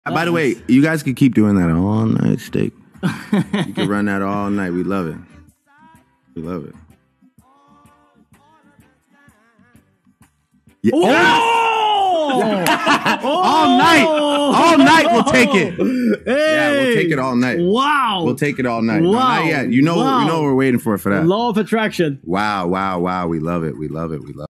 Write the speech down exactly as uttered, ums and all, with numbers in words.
Uh, by the way, you guys can keep doing that all night, Steak. You can run that all night. We love it. We love it. Yeah. Oh! all night. All night we'll take it. Hey. Yeah, we'll take it all night. Wow. We'll take it all night. Wow. No, not yet. You know, wow. you know what we're waiting for for that. Law of attraction. Wow, wow, wow. We love it. We love it. We love it.